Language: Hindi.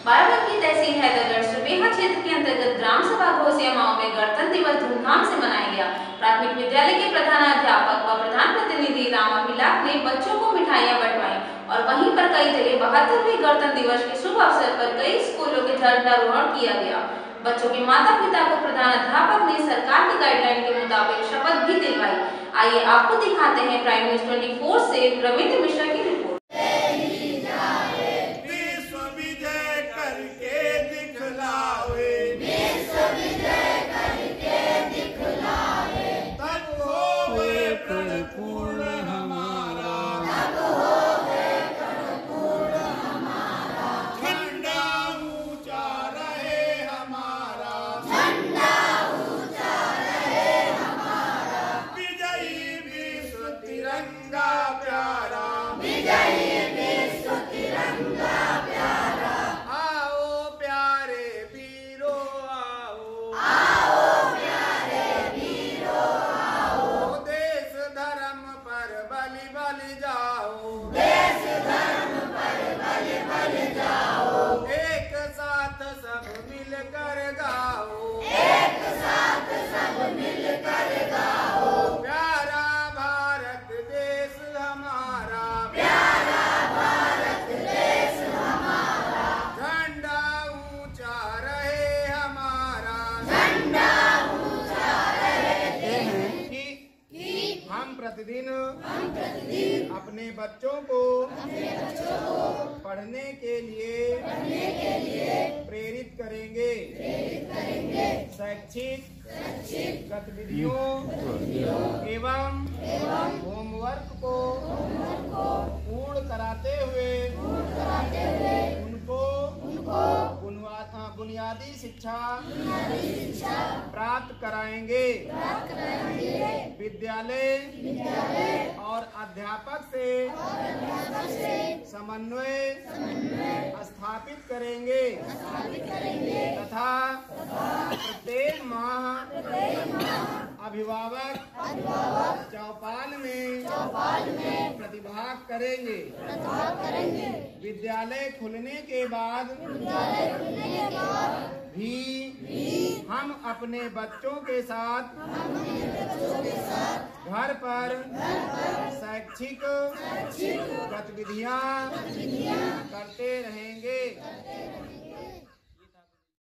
बाराबंकी तहसील हैदरगढ़ सुबेहा क्षेत्र के अंतर्गत ग्राम सभा घोसिया माओ में गणतंत्र दिवस धूमधाम से मनाया गया। प्राथमिक विद्यालय के प्रधानाध्यापक व प्रधान प्रतिनिधि राम अभिलाख ने बच्चों को मिठाइयां बंटवाई और वहीं पर कई जगह 72वें गणतंत्र दिवस के शुभ अवसर पर कई स्कूलों के झंडारोहण किया गया। बच्चों के माता पिता को प्रधानाध्यापक ने सरकार की गाइडलाइन के मुताबिक शपथ भी दिलवाई। आइए आपको दिखाते हैं प्राइम न्यूज़ 24 से रविंद्र मिश्रा की रिपोर्ट। प्रतिदिन अपने बच्चों को पढ़ने के लिए प्रेरित करेंगे। शैक्षिक गतिविधियों एवं होमवर्क को पूर्ण कराते हुए उनको बुनियादी शिक्षा प्राप्त कराएंगे। विद्यालय और अध्यापक से समन्वय स्थापित करेंगे तथा प्रत्येक माह अभिभावक चौपाल में प्रतिभाग करेंगे। विद्यालय खुलने के बाद भी हम अपने बच्चों के साथ घर पर शैक्षिक गतिविधियां करते रहेंगे।